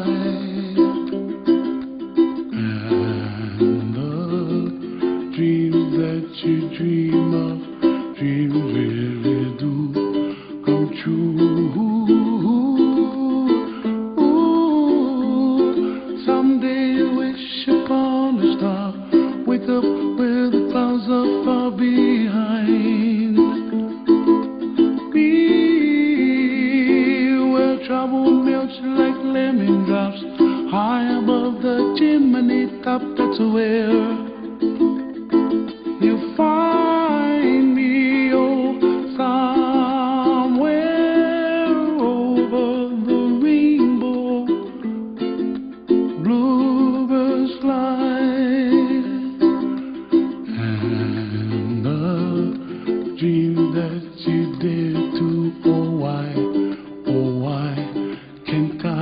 And the dreams that you dream of, dreams really do come true. Someday you wish upon a star, wake up where the clouds are far behind. Be where trouble melts like lemon drops, high above the chimney top. That's where you find me, oh, somewhere over the rainbow. Bluebirds fly, and the dream that you dare to, oh why can't I?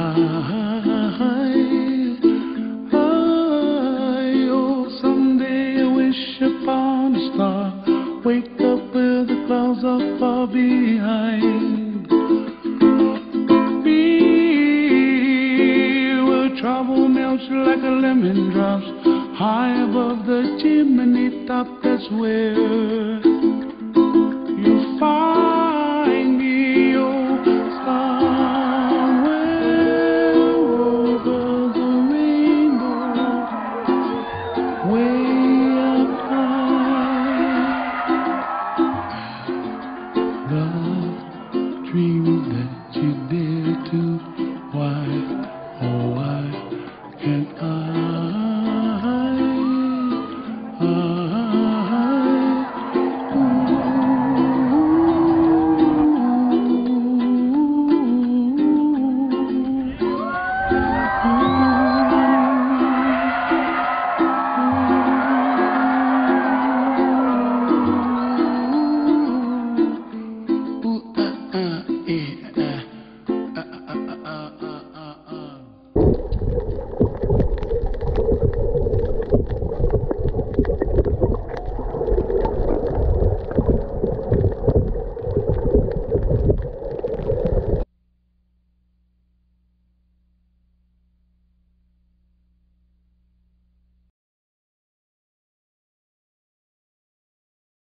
Oh, someday I wish upon a star, wake up where the clouds are far behind. Be where trouble melts like a lemon drops, high above the chimney top. That's where you find me, oh, somewhere over the rainbow, way up high. The dreams that you dare to, why, oh why can't I?